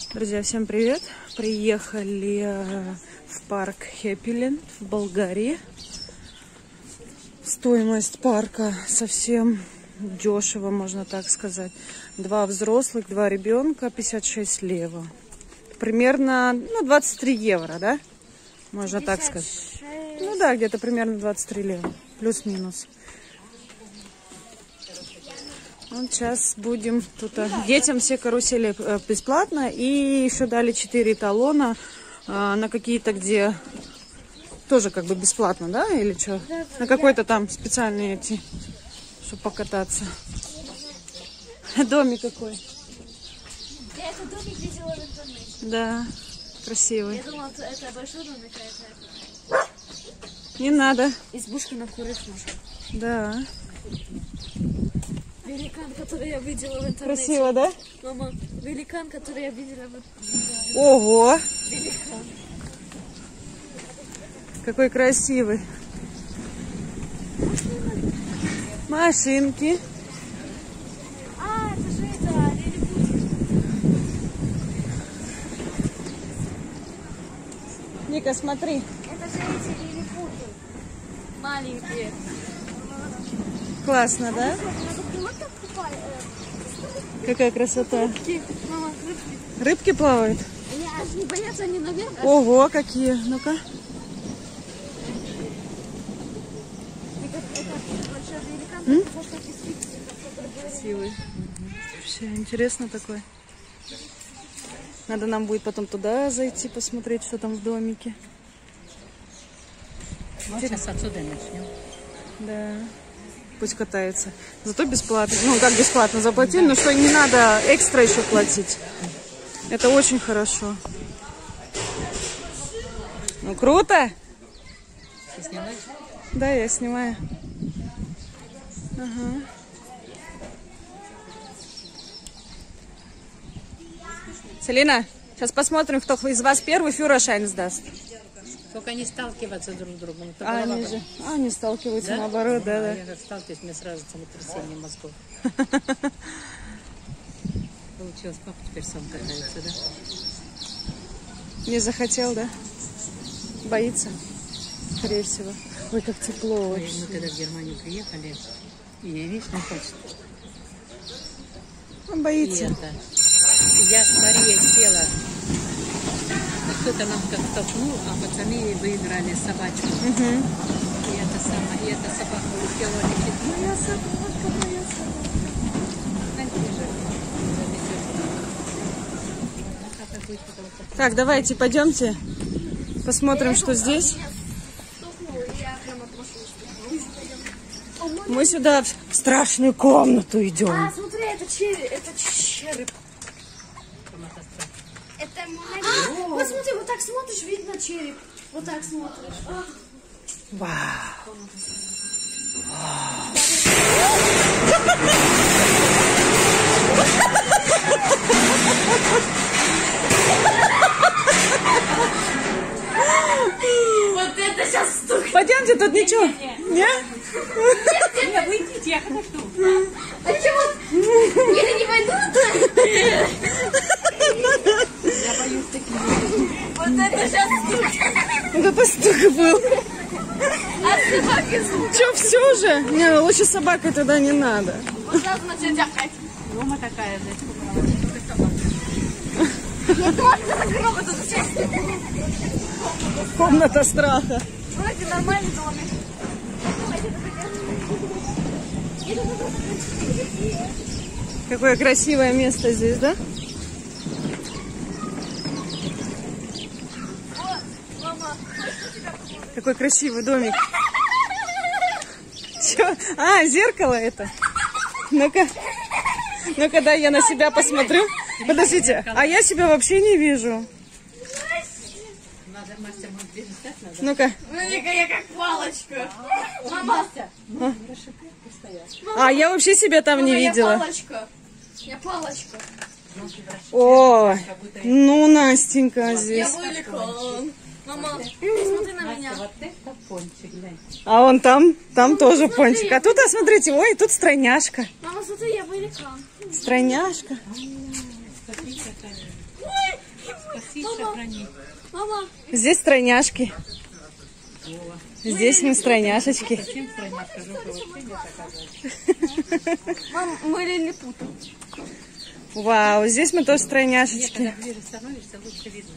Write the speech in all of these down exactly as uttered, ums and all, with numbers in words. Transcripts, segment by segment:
Друзья, всем привет! Приехали в парк Хэппиленд в Болгарии. Стоимость парка совсем дешево, можно так сказать. Два взрослых, два ребенка, пятьдесят шесть лева. Примерно ну, двадцать три евро, да? Можно так сказать. Ну да, где-то примерно двадцать три лева. Плюс-минус. Вот сейчас будем тут. Детям все карусели бесплатно. И еще дали четыре талона на какие-то, где тоже как бы бесплатно, да? Или что? На какой-то там специальные эти, чтобы покататься. Домик какой. Я этот домик видела в интернете. Да, красивый. Я думала, это большой домик, а это... Не надо. Избушка на курых ножках. Да. Великан, который я видела в интернете. Красиво, да? Мама, великан, который я видела в интернете. Ого! Великан. Какой красивый. Машинки. А, это же это, лилипутик. Ника, смотри. Это же эти лилипуты. Маленькие. Классно, да? Какая красота. Рыбки. Мама, рыбки. Рыбки плавают? Они аж не боятся, они наверх. Ого, какие. Ну-ка. Красивый. Вообще интересно такой. Надо нам будет потом туда зайти, посмотреть, что там в домике. Вот сейчас отсюда начнем. Да. Пусть катается. Зато бесплатно. Ну, как бесплатно заплатили, но что не надо экстра еще платить. Это очень хорошо. Ну, круто! Ты снимаешь? Да, я снимаю. Ага. Селина, сейчас посмотрим, кто из вас первый фюрершайн сдаст. Только не сталкиваться друг с другом. А, они же, а, они сталкиваются, да? Наоборот, да, да. Я как сталкиваюсь, мне сразу землетрясение мозгов. Получилось, папа теперь сам катается, да? Не захотел, да? Боится? Скорее всего. Ой, как тепло Мы вообще. когда в Германию приехали, и видишь, не хочет. Он И боится. это, я с Марией села. Кто-то нам как толкнул, а пацаны выиграли собачку. Угу. И это самое, и эта собака улетела, летит. Моя собака, моя собака. Так, давайте, пойдемте. Посмотрим, что здесь. Мы сюда в страшную комнату идем. А, смотри, это череп. Это череп. Это а, вот смотри, вот так смотришь, видно череп. Вот так смотришь. Вау. Вот это сейчас стук. Пойдемте, тут ничего. Не? Не, вы идите, я хочу. А чего? Я не пойду. Я боюсь таких. Вот это сейчас стук. Это стук был. А собаки звук. Че, все же? Не, лучше собакой туда не надо. Вот сразу начать тякать. Рома такая же. Я тоже гроба тут сейчас. Комната страха. Вроде нормальный домик. Какое красивое место здесь, да? Мама. Какой красивый домик. Чё? А, зеркало это. Ну-ка. Ну-ка, дай я на себя посмотрю. Подождите, а я себя вообще не вижу. Надо мастер так надо. Ну-ка. Ну-ка, я как палочка. Мама. А, я вообще себя там не Мама, я видела. палочка. Я палочка. О, ну, Настенька Я здесь. великан. Мама, посмотри на меня. Вот это пончик, глянь. А он там, там тоже пончик. А тут, а смотрите, ой, тут стройняшка. Мама, смотри, я великан. Стройняшка. Ой, Спаси, сохрани. Мама. Здесь стройняшки. Здесь мы стройняшечки. Совсем стройняшка, жопа вообще нет, оказывается. Мам, мы лилипуты. Вау, здесь мы тоже Нет, стройняшечки. когда ближе становишься, лучше видно.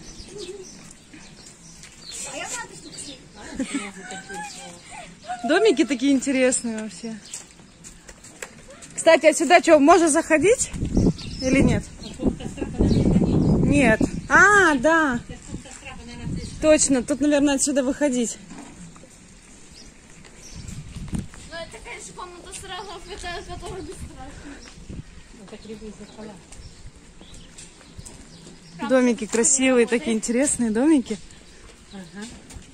А я надо, что Домики такие интересные вообще. Кстати, а сюда что, можно заходить или нет? Нет. А, да. Точно, тут, наверное, отсюда выходить. Ну, это, конечно, комната страхов, это которая бесстрашная. Это кривые зеркала. Домики красивые, такие интересные домики. Ага.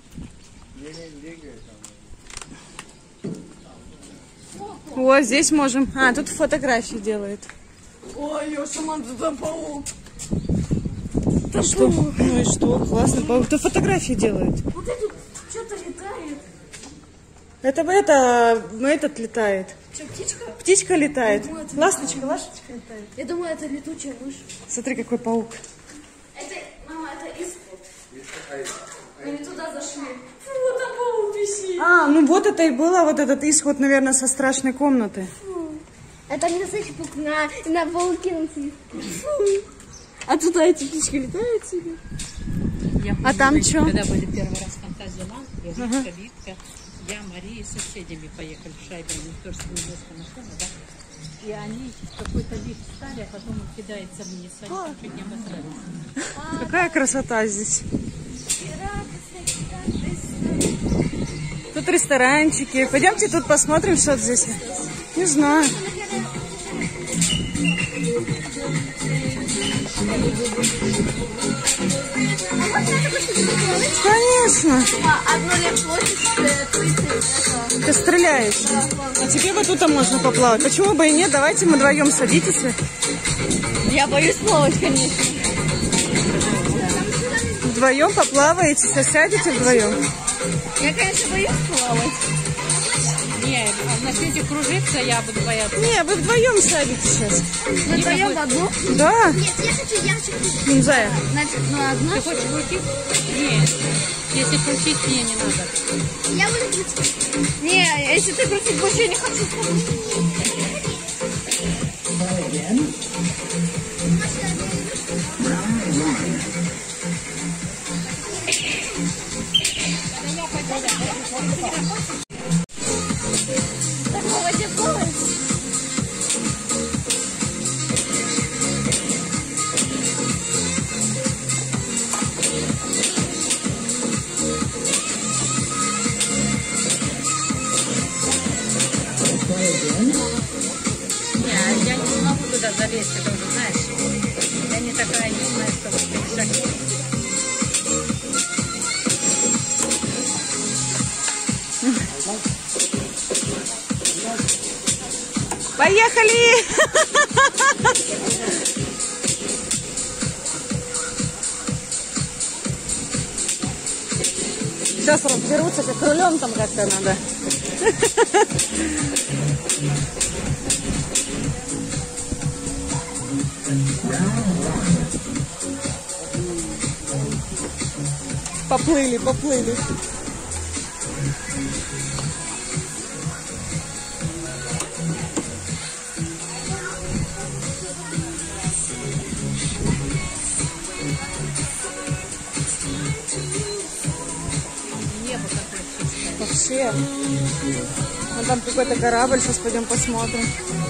О, здесь можем. А, тут фотографии делают. Ой, Ёша, мам, туда паук. А что? Ну и что? Классно. Паук. Тут фотографии делают. Вот это что-то летает. Это это, этот летает. Что, птичка? Птичка летает. думаю, это Ласточка, ласточка летает. Я думаю, это летучая мышь. Смотри, какой паук. Это, мама, это исход. Мы не туда зашли. Фу, вот там паук висит. А, ну вот это и было, вот этот исход, наверное, со страшной комнаты. Это не настоящий паук, на, на пауке на Фу. А туда эти птички летают себе? Я А там помню, чё? Когда были первый раз фантазия-ланд, я, Витка, Витка, я, Мария с соседями поехали в Шайберг, тоже с немецкой машины, да? И они в какой-то лифт стали, а потом он кидается вниз, они там чуть не обосрались. Какая красота здесь. Тут ресторанчики. Пойдемте тут посмотрим, что здесь. Не знаю. Конечно. Одно лет площадь, Ты стреляешь. А тебе вот тут можно поплавать. Почему бы и нет? Давайте мы вдвоем садитесь. Я боюсь плавать, конечно. Вдвоем поплаваете, сядете вдвоем. Я, конечно, боюсь плавать. Не, на свете кружиться я буду бояться. Не, вы вдвоем сядете сейчас. Мы вдвоем в одну? Да. Нет, я хочу, я хочу. Ну, Зая. Значит, ну одна. Ты хочешь крутить? Нет. Если крутить, мне не надо. Я буду крутить. Не, если ты крутить больше, я не хочу. Такого тебе. Не, я не могу туда залезть, это уже знаешь. Я не такая юная, чтобы перешагнуть. Поехали! Сейчас разберутся, как рулем там как-то надо. Поплыли, поплыли. Небо какое чистое. Вообще. Вон там какой-то корабль, сейчас пойдем посмотрим.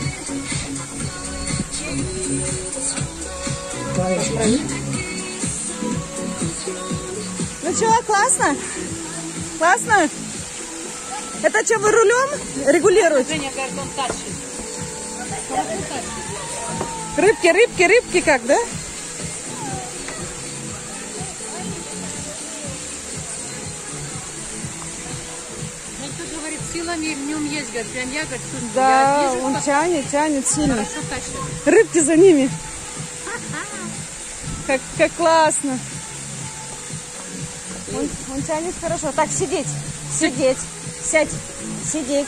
Ну что, классно? Классно? Это что, вы рулем регулируете? Женя говорит, он тащит. Хорошо тащит. Рыбки, рыбки, рыбки как, да? Ну, ты говорит, силами в нем есть, говорит, прям я, говорит, чувствую. Да, Я вижу, он как тянет, тянет сильно. хорошо тащит. Рыбки за ними. Как, как классно. Он, он тянет хорошо. Так, сидеть, сидеть, сядь, сидеть.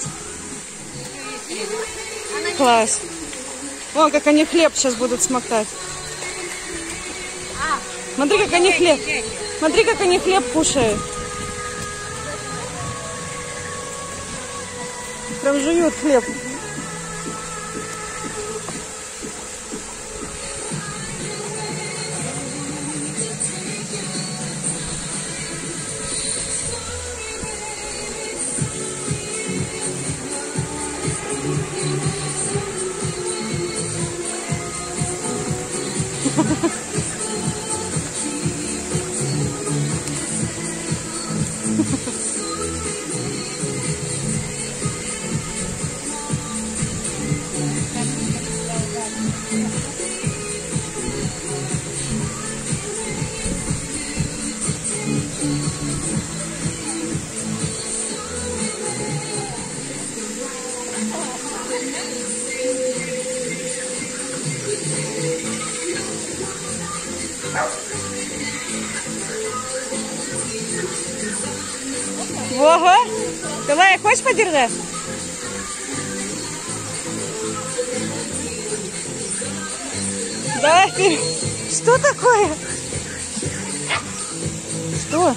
Класс. Вон, как они хлеб сейчас будут смоктать. Смотри, как они хлеб. Смотри, как они хлеб кушают. Прям жуют хлеб. Ого! Давай, хочешь подержать? Давай ты. Что такое? Что?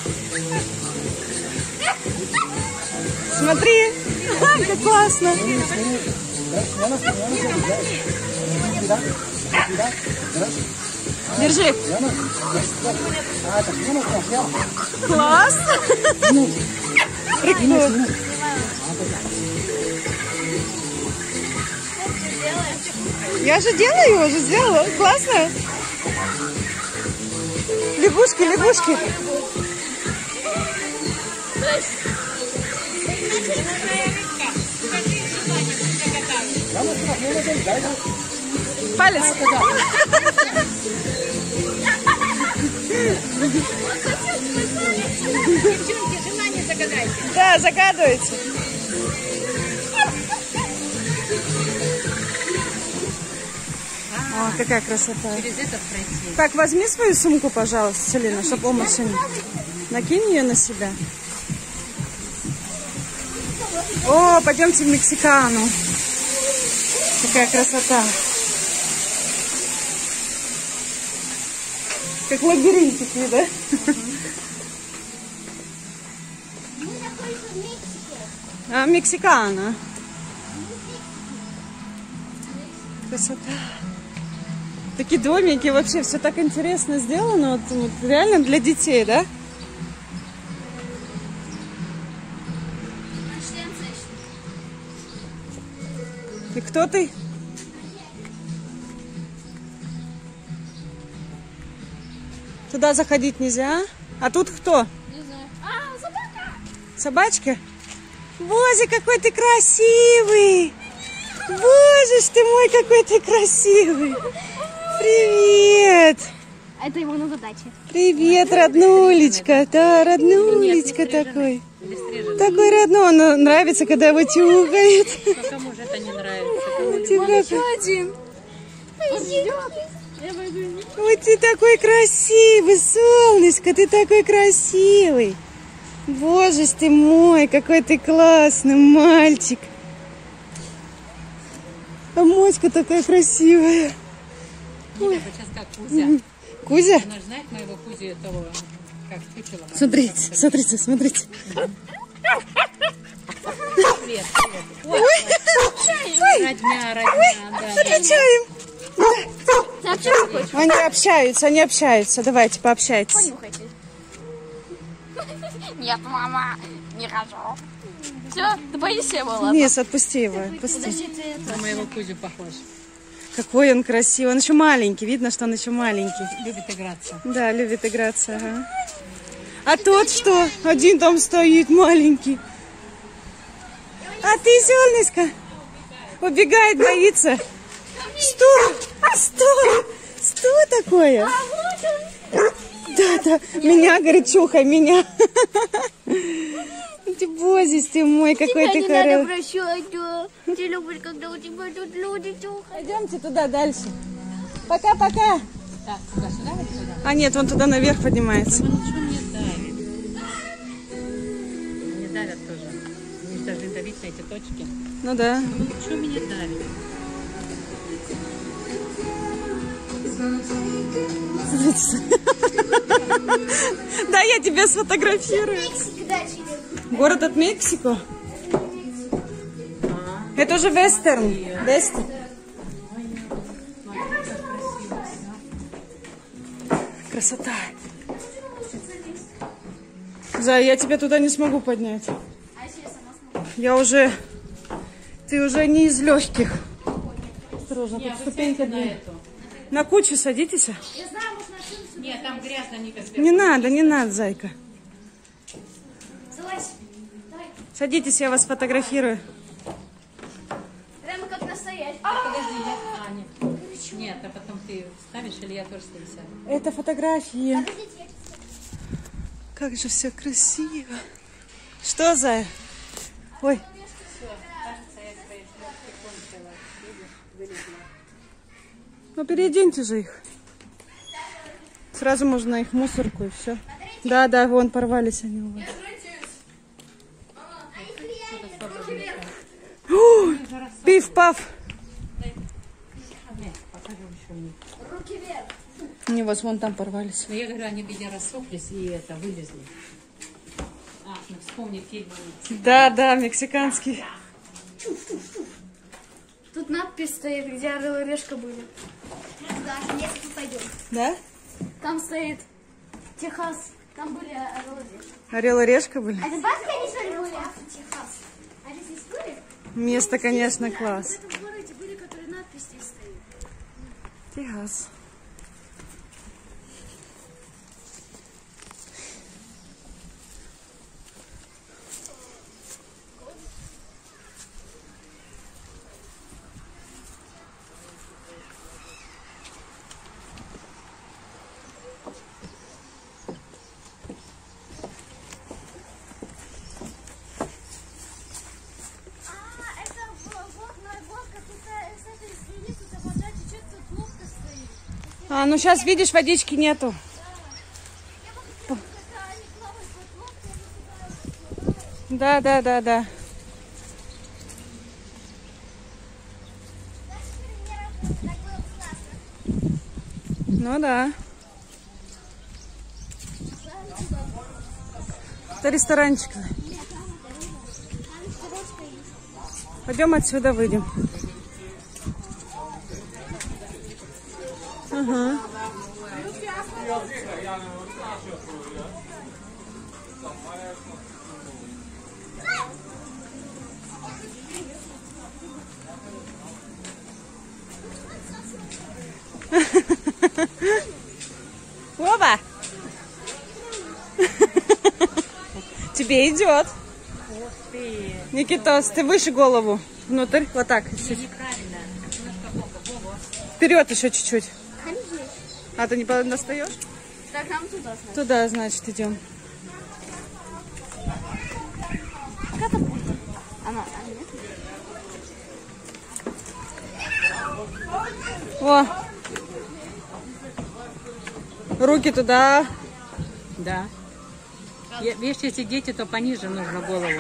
Смотри. Как классно. Держи. Класс. Прикольно. Я же делаю, уже сделала. Классно. Лягушки, лягушки. Палец. Девчонки, желание загадайте. Да, загадывайте. О, какая красота. Через этот пройти. Так, возьми свою сумку, пожалуйста, Селина, чтобы Ома сегодня... Накинь ее на себя. О, пойдемте в Мексикану. Какая красота. Как лабиринт такие, да? А, Мексикана. Красота. Такие домики, вообще все так интересно сделано. Вот, вот, реально для детей, да? И кто ты? Туда заходить нельзя. А тут кто? Не знаю. А, собака! Собачка? Боже, какой ты красивый! Боже ж ты мой, какой ты красивый! Привет! Это ему на задаче. Привет, роднулечка! Да, роднулечка такой. Такой родной. Он нравится, когда его тюкает. Ну, кому же это не нравится? Кому Тебя... один. Ой, ты такой красивый, солнышко, ты такой красивый. Боже ж ты мой, какой ты классный мальчик. А моська такая красивая. Ой. Сейчас как Кузя. Кузя? Она же знает моего Кузю этого, как чучело. Смотрите, смотрите, смотрите. Привет, привет. Ой, ой. Родня, родня, да. Отличаем. Ты общаться хочешь? Они общаются, они общаются. Давайте, пообщайтесь. Понюхайте. Нет, мама, не хочу. Все, ты боишься его, ладно? Нет, отпусти его, отпусти. Подожди, ты это... На моего Кузю похож. Какой он красивый. Он еще маленький. Видно, что он еще маленький. Любит играться. Да, любит играться. Ага. А тот что? Один там стоит маленький. А ты, солнышко, убегает, боится. Что? Что? Что такое? Да, да. Меня, говорит, чухай, меня. Ты бозись, ты мой, какой ты хороший. прощать, да. Ты любишь, когда у тебя тут люди чухают. Пойдемте туда дальше. Пока-пока. Так, сюда, сюда, вот сюда. А нет, он туда наверх поднимается. Он ничего не давит. Не давят тоже. Они же должны давить на эти точки. Ну да. Ну, что меня давит? Смотрите. Да, я тебя сфотографирую. Город от Мексико. Это уже вестерн. Вестерн. Красота. Зай, я тебя туда не смогу поднять. Я уже... Ты уже не из легких. Осторожно, тут ступенька длинная. На кучу садитесь. Нет, там грязно, Ника. Не надо, не надо, зайка. Садитесь, я вас фотографирую. Прямо как настоящий. Подожди, я... А, нет. Нет, а потом ты ставишь, или я тоже стою сяду? Это фотографии. Как же все красиво. Что, зая? Ой. Ну, переоденьте же их. Сразу можно их в мусорку и все. Да, да, вон порвались они у вас. Пиф-паф. Руки вверх. Не, вот вон там порвались. Но я говорю, они меня рассохлись и это, вылезли. А, ну вспомни фильм. Да, да, мексиканский. Тут надпись стоит, где орел и решка были. Да, если пойдем. Да? Там стоит Техас. Там были орел и решка. Орел и решка были? А ты бабка не смотрела? Техас. А здесь были? Место, конечно, класс. В этом городе были, которые надпись здесь стоит. Техас. А, ну сейчас, видишь, водички нету. Да, да, да, да. Ну да. Это ресторанчик. Пойдем отсюда выйдем. Ага. Оба! Тебе идет. Никитос, ты выше голову. Внутрь. Вот так. Неправильно. Вперед еще чуть-чуть. А ты не достаешь? Так, нам туда, значит. Туда, значит, идем. Катапульта. Она, а нет? О! Руки туда. Да. Я, видишь, если дети, то пониже нужно голову.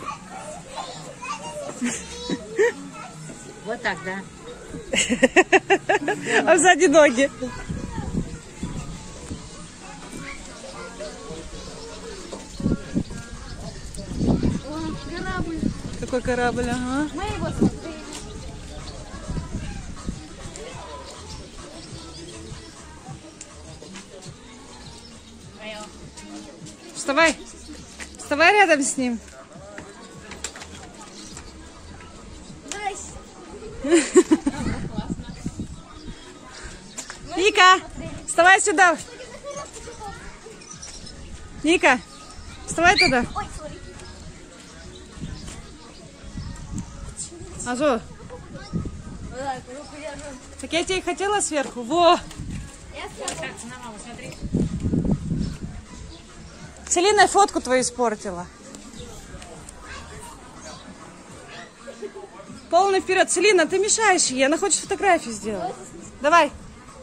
Вот так, да. А сзади ноги. О, корабль. Какой корабль, ага. Мы его смотрели. Вставай. Вставай рядом с ним. Ника, вставай сюда. Ника, вставай туда. Азо. Так я тебе и хотела сверху. Во. Целина фотку твою испортила. Полный вперед. Целина, ты мешаешь ей. Она хочет фотографию сделать. Давай.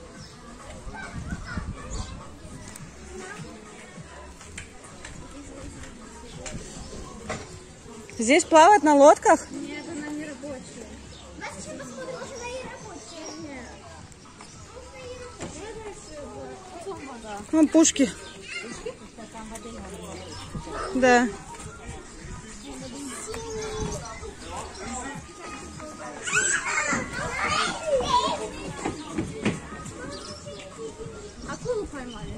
Здесь плавают на лодках? Нет, она не рабочая. Давайте сейчас посмотрим, может она и рабочая. Нет. Потом вода. Вон пушки. Да. Акулу поймали.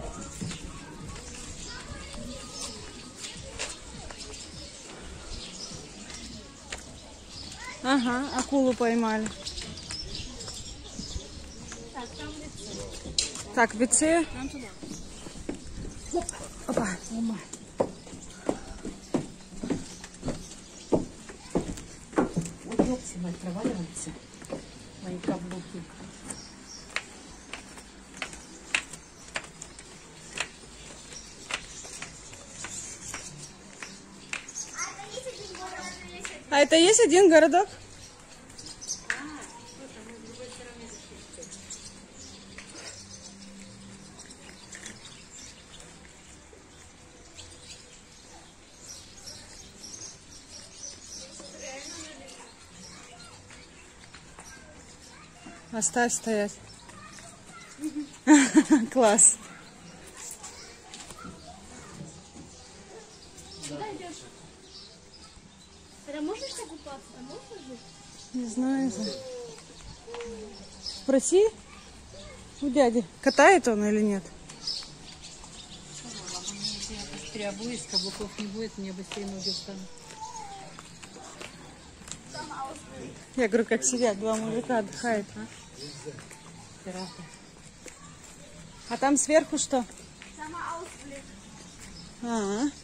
Ага, акулу поймали. Так, там лицо. Так, ВЦ. Нам туда. Опа. Ой, ёпси, мать, проваливается. Мои каблуки. А это есть один городок? Оставь стоять. Класс. Куда идешь? Это можно что купаться? А можно же? Не знаю. Спроси у дяди, катает он или нет. Я быстрее обуюсь, каблуков не будет, мне быстрее ноги встанут. Я говорю, как сидят два мужика, отдыхают. Пираты. А там сверху что? Сама Ausblick. А, -а.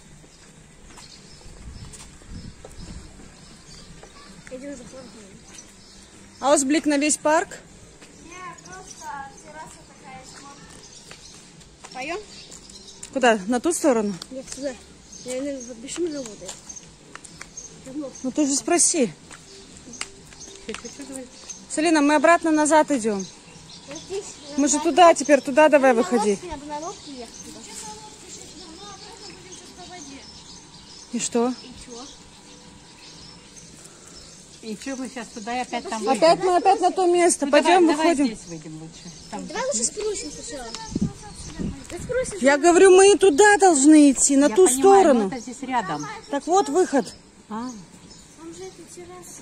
Идем за фронтом. Ausblick на весь парк. Нет, просто терраса такая смотрит. Поем? Куда? На ту сторону? Нет, сюда. Я, наверное, бешено работает. Ну ты же спроси. Что говорить? Салина, мы обратно назад идем. Вот здесь, Мы же туда, теперь туда давай выходи. Я бы на лодке ехать туда. И что? И чего? И что мы сейчас туда и опять там Опять мы опять на то место. Ну, Пойдем, давай, выходим. Давай здесь выйдем лучше. Там. Давай лучше спрусим сначала. Да спрусим. Я говорю, мы и туда должны идти, на Я ту понимаю, сторону. но это здесь рядом. Так вот выход. А, Там же это терраса.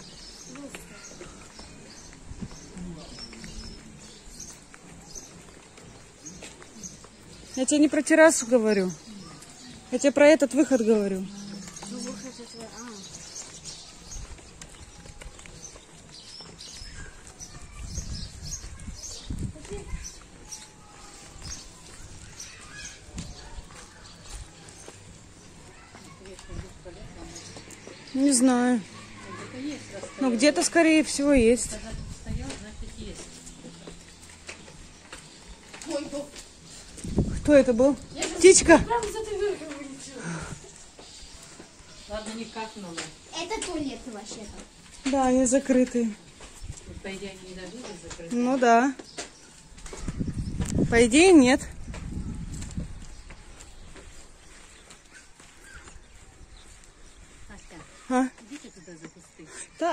Я тебе не про террасу говорю. Я тебе про этот выход говорю. Ну, выход это... А. Не знаю. Но где-то, скорее всего, есть. когда тут стоял, значит есть. Кто это был? Птичка. Прямо с этой верхи вылетела. Ладно, не капнуло. Это туалеты вообще-то. Да, они закрытые. По идее, они не должны быть закрыты. Ну да. По идее, нет. Настя, А? идите туда за кусты. Да.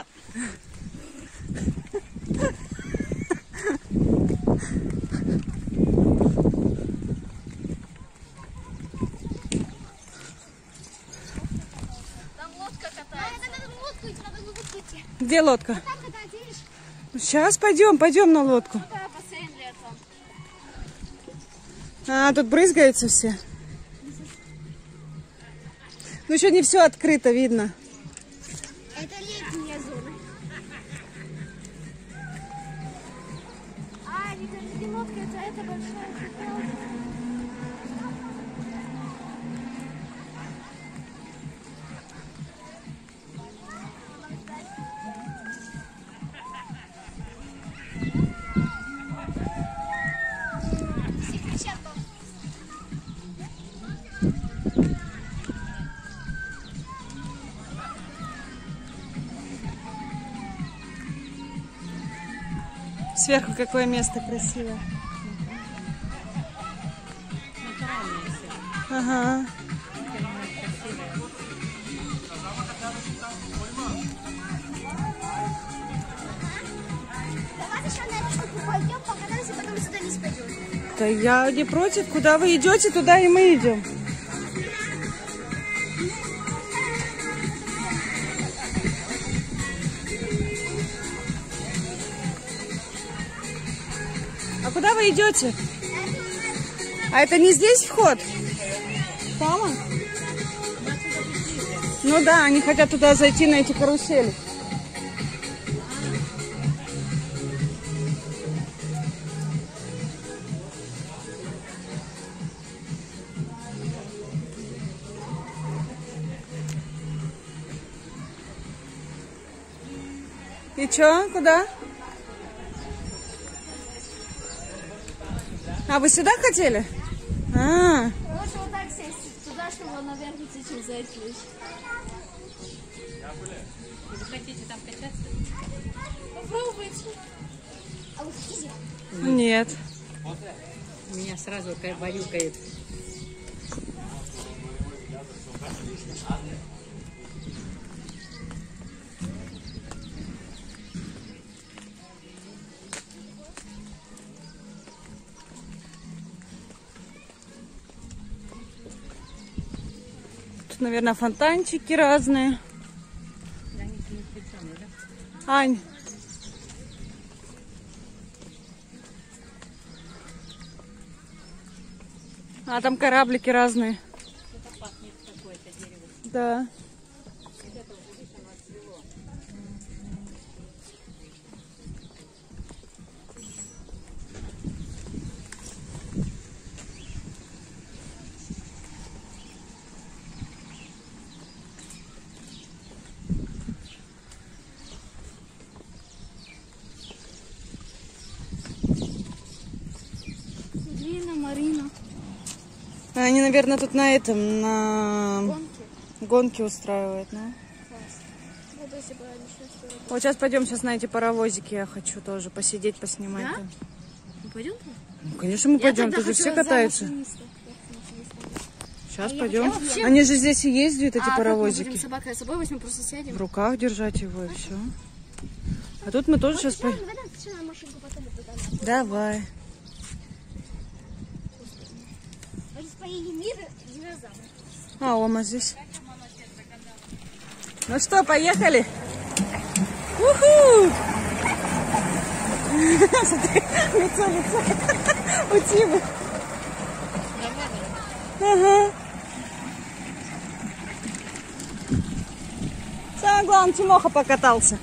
Там лодка катается. А, надо лодку идти, надо лодку идти. Где лодка? Там катать, видишь? Сейчас пойдем, пойдем на лодку. Да, бассейн летом. А, тут брызгаются все. Ну еще не все открыто, видно. Это летняя зона. А, не кажется, не лодка, это, это большая цветовка. Все кричат там. Сверху какое место красивое. Натуральные все. Ага. Красивые. Давай еще на эту штуку пойдем, покатаемся, потом сюда не пойдем. пожалуйста. Я не против. Куда вы идете, туда и мы идем. А куда вы идете? А это не здесь вход? Там он? Ну да, они хотят туда зайти, на эти карусели. И чё? Куда? А, вы сюда хотели? А. Лучше вот так сесть туда, чтобы наверх сейчас зайти. Вы хотите там качаться? Попробуйте. А вы хотите? Нет. Меня сразу баюкает. Тут, наверное, фонтанчики разные. Ань. А там кораблики разные. Это пахнет какое-то дерево. Да. Лина, Марина. Они, наверное, тут на этом, на Гонки. гонки устраивают, ну. Вот если бы они сейчас что-то- Вот сейчас пойдем, сейчас на эти паровозики я хочу тоже посидеть, поснимать. Да? там. Мы пойдем туда? Ну, конечно, мы пойдем, тут же все катаются. Сейчас пойдем. я вообще- Они же здесь и ездят, эти А как мы паровозики. будем с собакой с собой возьмем, просто В сядем? руках держать его и все. А тут мы тоже сейчас Сначала, пойдем. давай сначала машинку, потом вот туда. Давай. Мы сейчас поедем мир динозавров. А, Ома здесь. Ну что, поехали? Уху! Смотри, лицо, лицо. У Тимы. Ага. Самое главное, Тимоха покатался.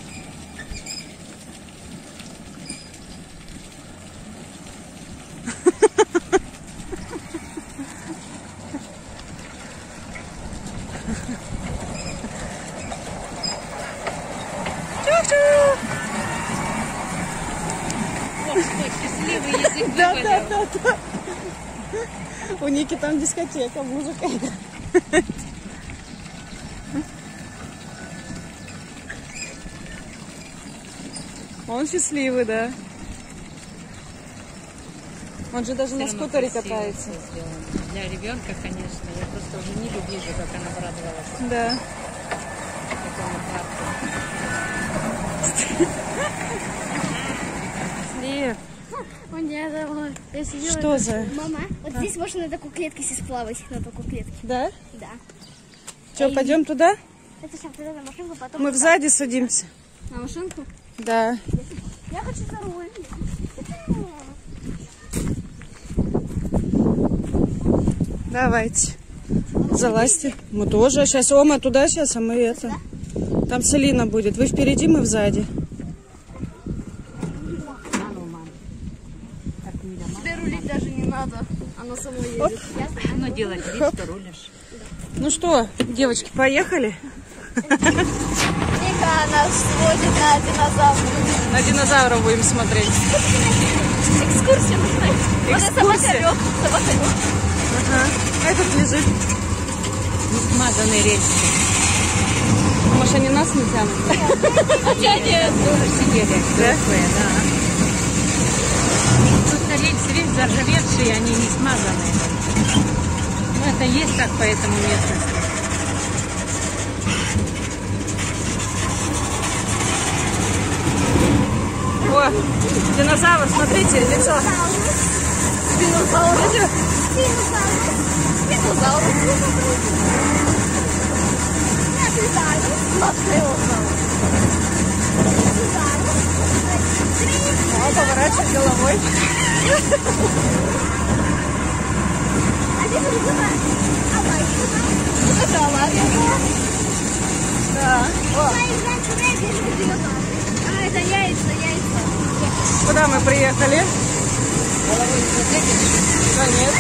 Ох, что счастливый язык Да, выпалил. да, да, да. У Ники там дискотека, музыка играет. Он счастливый, да. Он же даже на Всё равно скутере красиво катается. всё сделано. Для ребенка, конечно, я просто уже не вижу, как она обрадовалась Да. такому парку. Слив. У меня это я сидела. Что за? Мама, вот здесь можно на такой клетке сесть плавать, на такой клетке. Да? Да. Что, пойдем туда? Это сейчас туда на машинку, потом... Мы туда. сзади садимся. На машинку? Да. Я хочу за руль. Давайте. Залазьте. Мы тоже. Сейчас Ома туда, сейчас, а мы это. Там Селина будет. Вы впереди, мы сзади. А ну, мам. Как Миля, мам. Тебе рулить даже не надо. Оно само едет. Ясно? Ну, делать вид, что рулишь. Ну что, девочки, поехали? Ника нас сводит на динозавров. На динозавров будем смотреть. Экскурсию нужна. Вот это собака-лёг. Собака-лёг. Ага. А этот лежит. Не смазанные рельсы. Может, они нас не тянут? Хотя нет. Тоже сидели, взрослые, да. Просто рельсы, весь заржавевшие, они не смазанные. Ну, это есть так по этому местности. О, динозавр, смотрите, лицо. Спинозаврус. Спинозаврус. Спинозаврус. Спинозаврус. Спинозаврус. О, поворачивай головой. Это оладья. Да. О, А, это яйца, яйца. куда мы приехали? Да нет.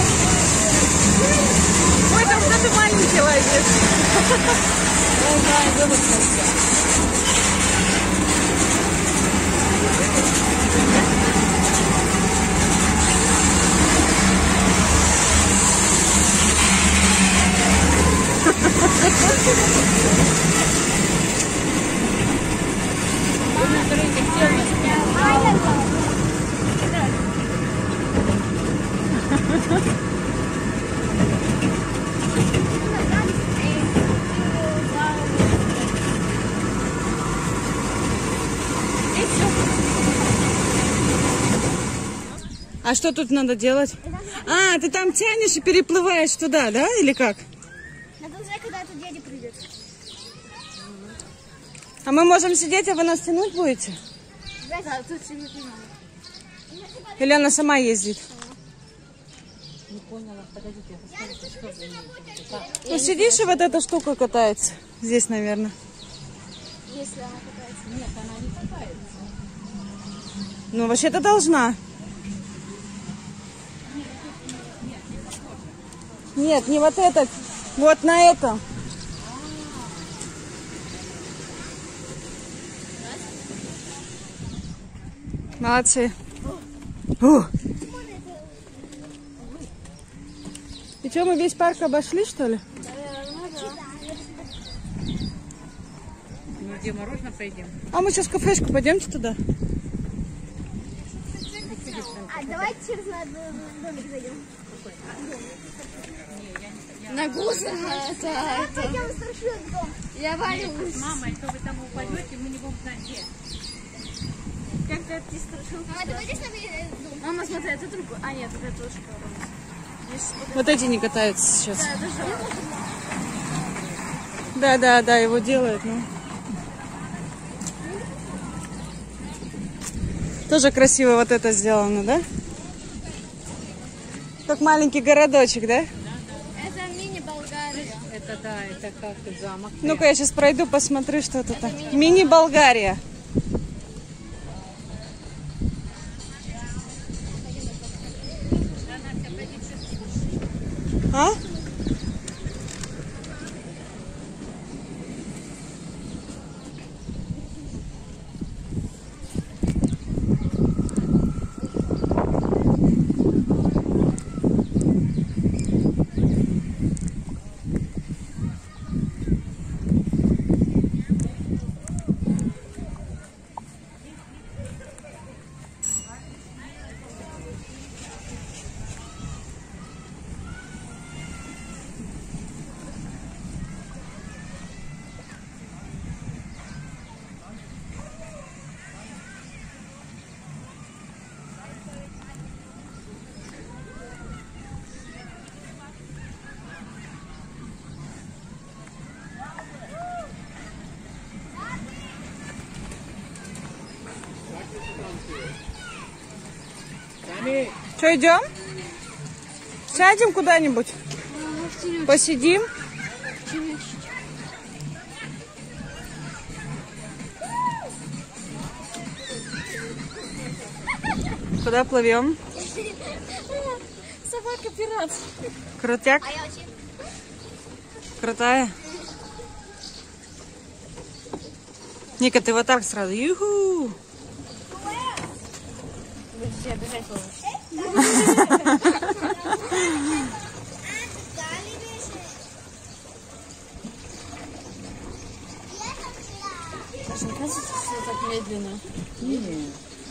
Ой, там кто-то маленький лазит. А что тут надо делать? А, ты там тянешь и переплываешь туда, да? Или как? Надо узнать, когда этот дядя придет. А мы можем сидеть, а вы нас тянуть будете? Да, тут сидит не надо. Или она сама ездит? Не поняла, подождите, расскажите, что вы имеете в виду? Как? Ну, сидишь, и вот эта штука катается. Здесь, наверное. Если она катается. Нет, она не катается. Ну, вообще-то должна. Нет, не вот этот. Вот на этом. Молодцы. О! И что, мы весь парк обошли, что ли? Ну, где мороженое пойдем? А мы сейчас в кафешку пойдемте туда. А давайте через наш домик зайдем. На гуся. Это, это... Пойдем в старший дом. Я валюсь. Мама, если вы там упадете, мы не будем знать, где. Как ты от страшил? Мама, давайте с нами дом. Мама, смотри, это другой. А, нет, это тоже корова. Вот эти не катаются сейчас. Да, это жалко. Да, да, да, его делают, ну. Тоже красиво вот это сделано, да? Как маленький городочек, да? Это мини-Болгария. Это да, это как замок. Ну-ка, я сейчас пройду, посмотрю, что это там. Мини-Болгария. А? Что, идем? Сядем куда-нибудь? Посидим? Куда плывем? Собака-пират. Крутяк? А я очень... Крутая? Ника, ты вот так сразу. Юху! Будете обязательно. Даже не кажется, что все так медленно. Нет.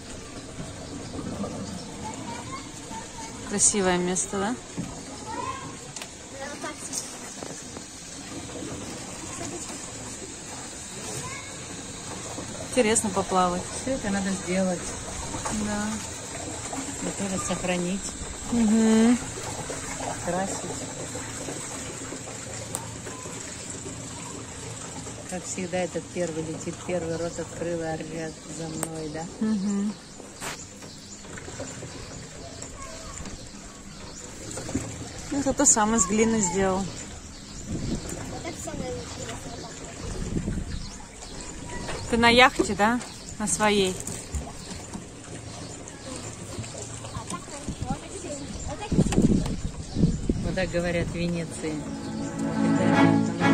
Красивое место, да? Интересно поплавать. Все это надо сделать. Да. Это надо сохранить. Угу. красить. Как всегда, этот первый летит, первый рот открыл, и орет за мной, да? Угу. Ну, кто-то сам из глины сделал. Это самое интересное. Ты на яхте, да? На своей. Вот так говорят в Венеции. Это